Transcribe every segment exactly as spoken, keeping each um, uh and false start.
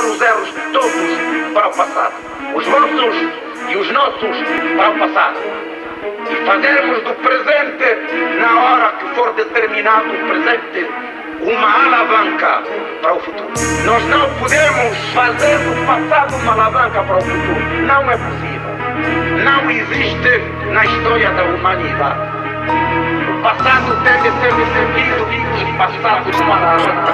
transformar os erros todos para o passado, os vossos e os nossos para o passado, e fazermos do presente, na hora que for determinado o presente, uma alavanca para o futuro. Nós não podemos fazer do passado uma alavanca para o futuro. Não é possível. Não existe na história da humanidade. O passado deve ser defendido e passado de uma alavanca.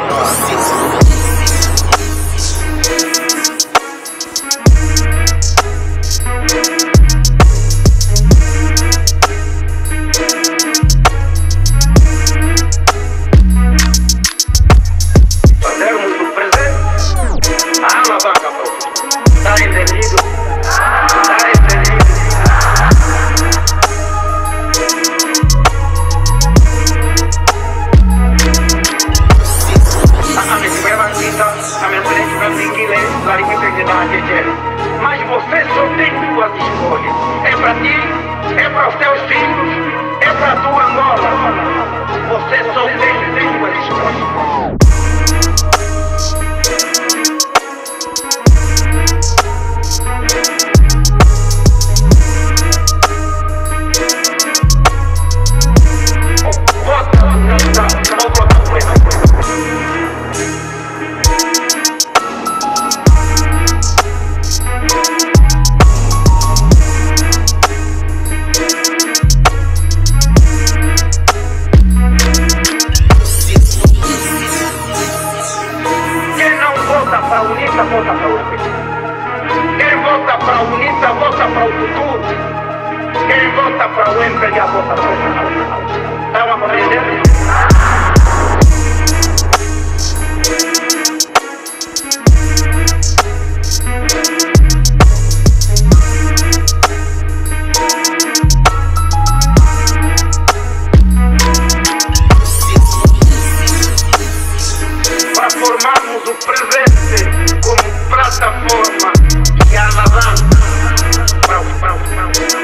Mas você só tem duas escolhas. É para ti, é para os teus filhos, é para a tua Angola. Você só tem duas escolhas. Vota ou vota por ele. Para a UNITA, volta para o U N P. Quem volta para a UNITA, volta para o futuro. Quem volta para o U N P, já volta para o futuro. Estão a compreender? Para formarmos o presente como plataforma e alavanca para o futuro.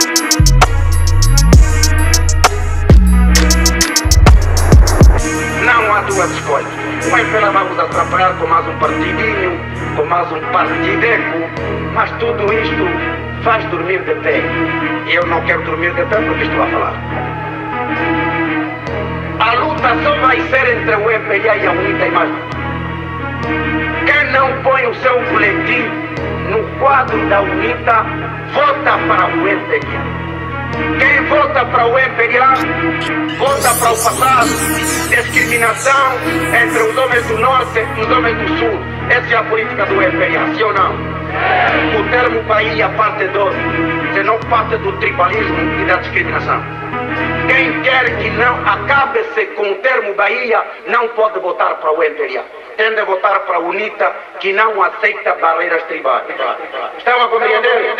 Não há duas escolhas. O M P L A vamos atrapalhar com mais um partidinho, com mais um partideco, mas tudo isto faz dormir de pé. E eu não quero dormir de pé porque estou a falar. A luta só vai ser entre o M P L A e a UNITA e mais nada. Quem não põe o seu boletim no quadro da UNITA, vota para o M P L A. Quem vota para o M P L A, vota para o passado. Discriminação entre os homens do Norte e os homens do Sul. Essa é a política do M P L A, sim ou não? O termo Bahia parte do, se não parte do tribalismo e da discriminação. Quem quer que não acabe-se com o termo Bahia, não pode votar para o M P L A. Tem de votar para a UNITA, que não aceita barreiras tribais. Estão a compreender?